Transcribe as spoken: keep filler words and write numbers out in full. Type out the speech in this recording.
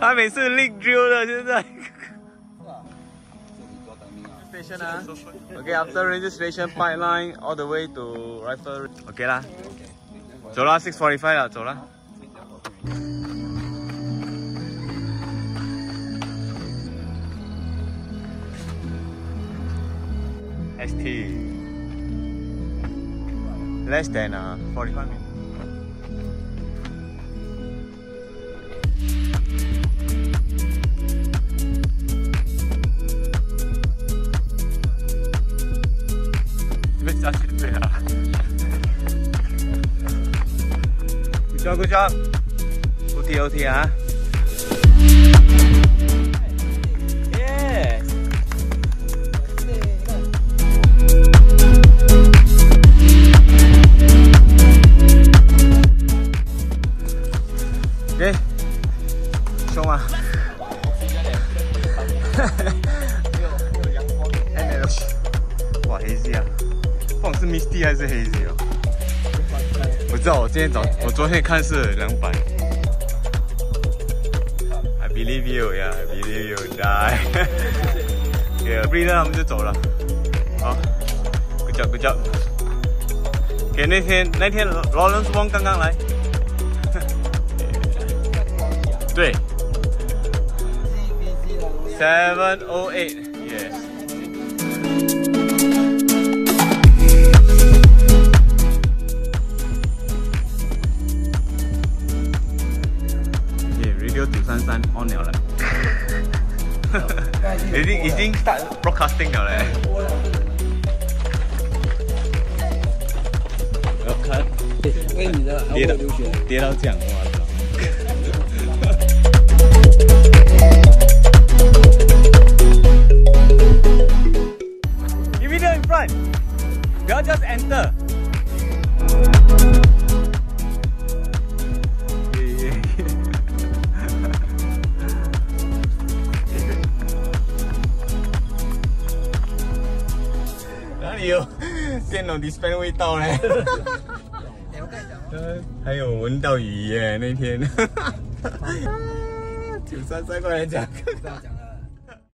他每次 leak drill 的，现在。Station 啊 ，OK after registration pipeline all the way to rifle。OK 啦，走啦 ，six forty-five 啦，走啦。S T less than uh forty-five minutes. Good job, good job. O T O T 啊。Yes. OK， 凶吗？哇，黑色啊！不管是 Misty 还是黑色哦。我知道，我今天早，我昨天看是两百。I believe you, yeah, I believe you die. OK， breathe 我们就走了。好 ，good job, good job. OK， 那天那天 Lawrence Wong 刚刚来。对 ，seven oh eight, yes. Okay, radio 九三三 on 了嘞，已經已經 start broadcasting 了嘞。我看，跌到跌到这样，哇操！ Video in front. We all just enter. Yeah, yeah. 哪里有电脑 display 味道呢？还有闻到雨耶那天。九三三过来讲。